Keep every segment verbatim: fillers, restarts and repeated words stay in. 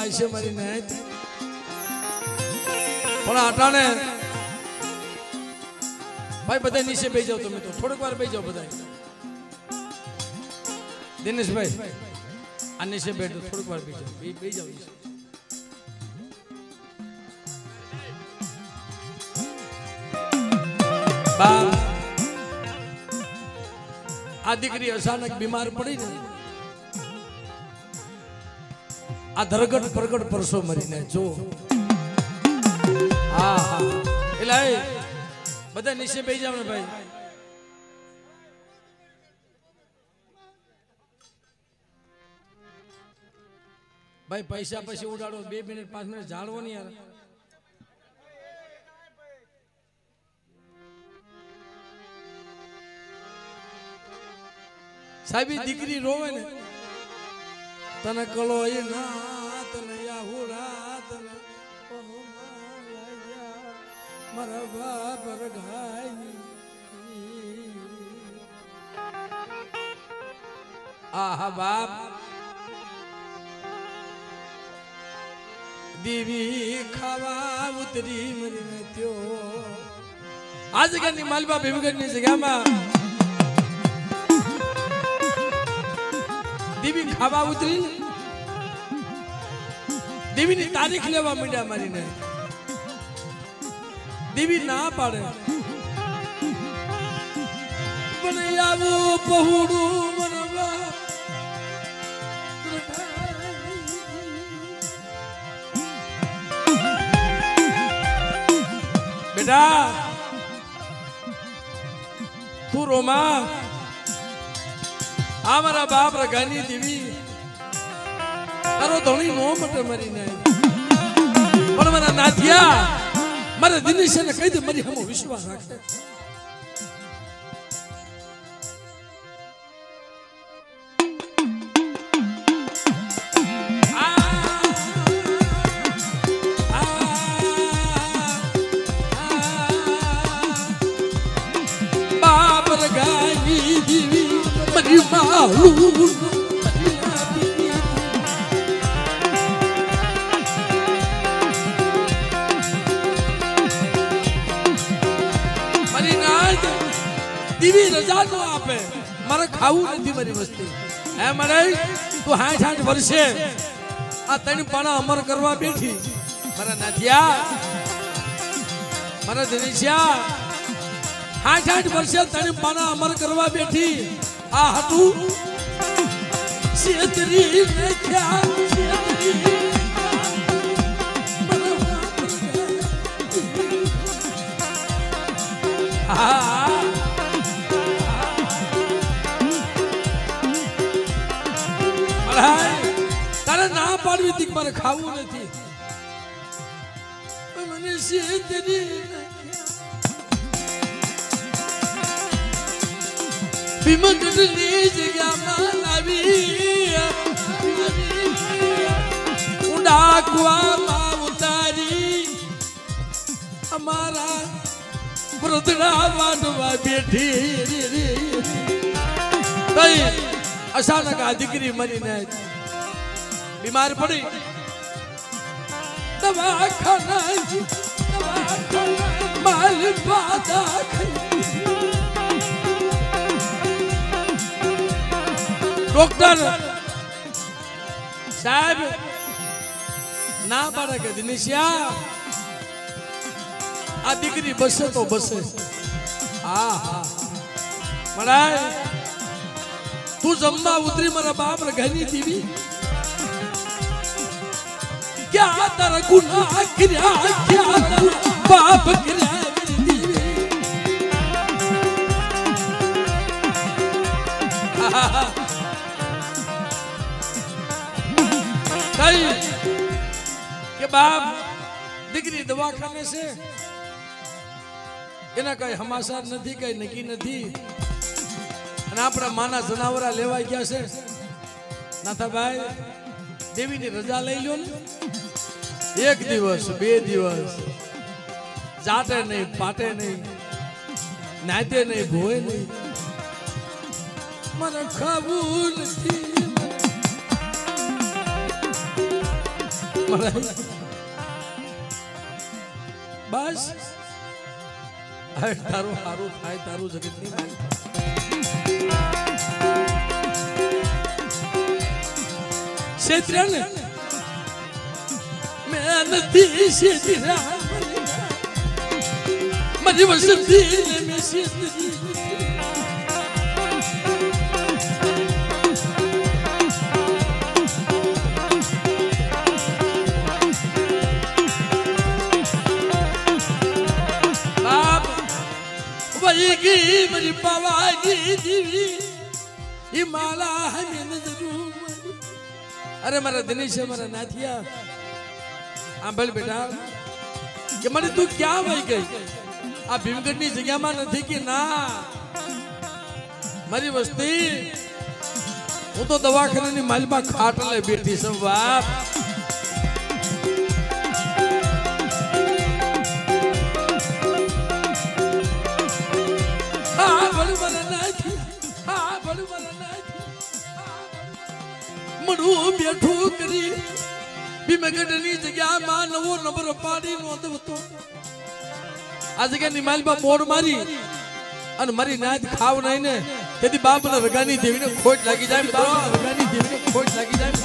गाय से मारी नहीं પણ આટાણે ભાઈ બધા નીચે બેસી જાવ તમે તો થોડીક વાર બેસી જાવ બધા દિનેશભાઈ આ નીચે બેઠો થોડીક વાર બેસી જાવ બેસી જાવ નીચે બાપ આ દીકરી અચાનક બીમાર પડી ને આ ધરગટ પ્રગટ પરસો મરીને જો હા હા એટલે બધા નીચે બેસી જાવ ને ભાઈ ભાઈ પૈસા પછી ઉડાડો બે મિનિટ પાંચ મિનિટ જાળવો નહીં યાર સાહેબ દીકરી રોવે ને તને કલો એ ના તને યાહુરા તને મારા બાપ રઘાઈ આહા બાપ દીવી ખાવા ઉતરી મરીને ત્યો આ જગ્યાની માલબા ભીમગઢની જગ્યામાં દીવી ખાવા ઉતરી દીવીની તારીખ લેવા માંડ્યા મારીને દીવી ના પાડે મને આવું પહોળું મનવા બેટા તું રોમા આ મારા બાપ રઘાની દીવી તારો ધણી નો મટે મરીને પણ મારા નાથિયા મારે દિનેશ ને કહી દે મારી હમો વિશ્વાસ રાખે બાપ રઘાની દીવી મારી માલું દીવી રજા નો આપે મારે ખાવું નથી મારી વસ્તી હે મારે તું હાઠ હાઠ વર્ષે આ તને પાણા અમર કરવા બેઠી મારા નાથિયા મારા દિનેશિયા હાઠ હાઠ વર્ષે તને પાણા અમર કરવા બેઠી આ હતું શેતરી નાખ્યા શેતરી હા તારે ના પાડવી હતી મારે ખાવું નથી મને ભીમગઢની જગ્યામાં લાવી ડાકવામાં ઉતારી અમારા વૃદ્ધના વાડવા બેઠી અચાનક આ દીકરી મરીને બીમાર પડી દવાખાના માલ પાતા ડોક્ટર સાહેબ ના પાડે કે દિનેશિયા આ દીકરી બસે તો બસે હા હા મળાય તું જમવા ઉતરી મારા બાપ રઘાની દીવી क्या तारा गुनाह किया क्या तारा पाप किया मेरी दीवी कई के बाप દીકરી દવાખાને છે એના કઈ હમાસાર નથી કઈ નકી નથી અને આપણા માના જનાવરા લેવાઈ ગયા છે નાથાભાઈ દેવીની રજા લઈ લો ને એક દિવસ બે દિવસ જાતે નહીં પાટે નહીં નાતે નહીં ભોય નહીં મને ખાવું નથી पड़े बस तारू हारू थाय तारू जगतनी माल क्षेत्रन मैं नदी क्षेत्र मरी वसंती में क्षेत्र की मेरी पवागी दीवी ये माला हमें नजरू अरे मेरा दिनेश है मेरा नाथिया हाँ बोल बेटा कि मरी तू क्या भाई गई आप भीमगढ़नी जगह में नहीं कि ना मरी वस्ती वो तो दवाखाने ની માલમાં ખાટલે બેઠી છું બાપ मनु बेठू करी भीमगढ़नी जगह में नवो नंबर पाड़ी नोंधवतो आ जगह निमाल बा मोड़ मारी अन मारी नाद खाव नहीं ने यदि बाप ने रगानी देवी ने खोट लागी जाए बाप रगानी देवी ने खोट लागी जाए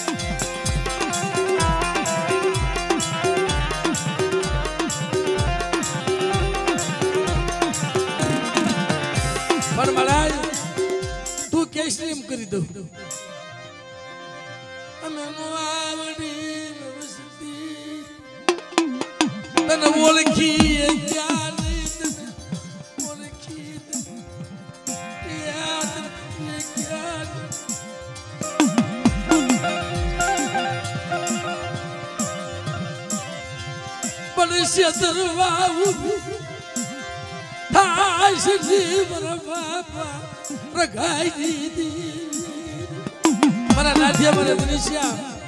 पर महाराज तू कैसे हम करी दो तन ओळखी ज्ञान ओळखी याद ज्ञान पडशे दरवाऊ थाश जीवन बापा रगाई दी मरा नाथिया मरा दिनेशिया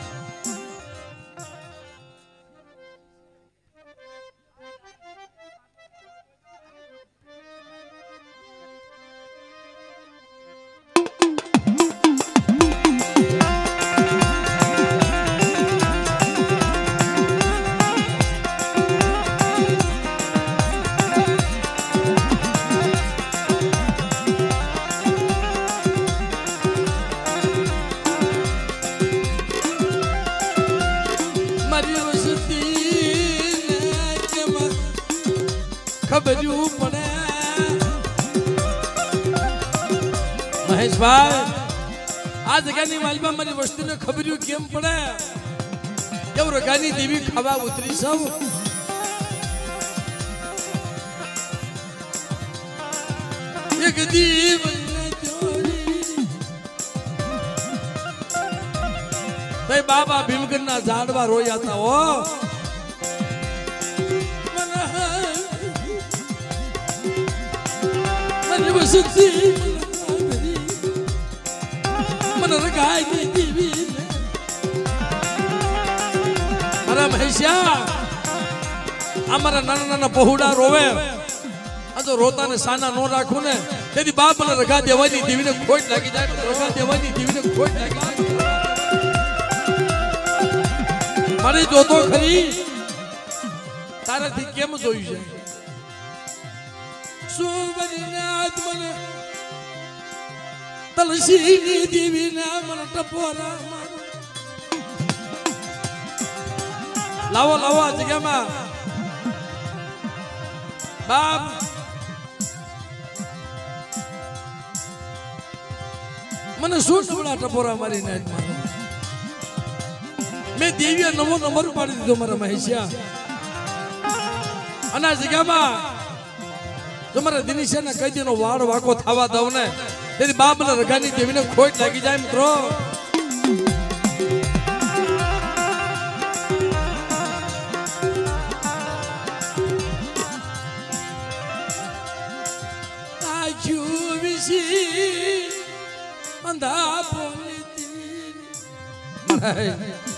खबरू पड़े महेश भाई आज गानी मालबा मारी वस्तु ने खबरू केम पड़े जब गानी देवी खावा उतरी सब एक दीव भाई बाबा भीमगढ़ना झाड़वा रो जाता हो वसंती मन रगाई दीवी मरा महेशिया हमारा नाना नाना बहुड़ा रोवे तो रोता ने साना नो राखू ने यदि बाप ने रगा देवानी दीवी ने खोट लागी जाए रगा देवानी दीवी ने खोट लागी जाए मारे जो तो खरी तारा थी केम जोई जाए सुबरनाथ मन तलसीनी देवी ना मन टपोरा लावो लावो जगह में बाप मन सूट बड़ा टपोरा मारी नाथ मारो मैं देवी नमो नंबर पाड़ी दो मारा महेशिया अना जगह में तुम्हारे दिनेश ने कई दिनों वाड़ वाको थावा दव ने तेरी बाप ने रगानी देवी ने खोट लगी जाए मित्रों आजू विशी अंधा बोली